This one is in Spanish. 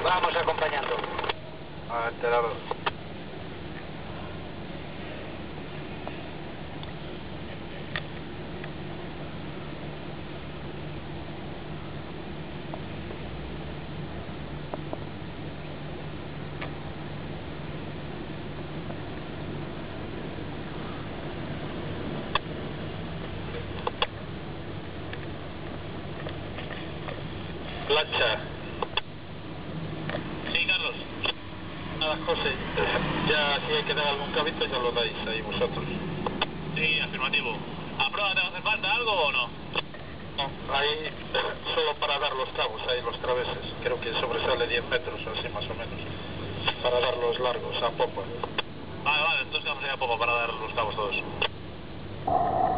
Vamos acompañando. Enterado. Plancha. Sí, Carlos. Nada, José. Ya si hay que dar algún cabito ya lo dais ahí vosotros. Sí, afirmativo. ¿A prueba te va a hacer falta algo o no? No, ahí solo para dar los cabos, ahí los traveses. Creo que sobresale 10 metros o así más o menos. Para dar los largos a popa. Vale, entonces vamos a ir a popa para dar los cabos todos.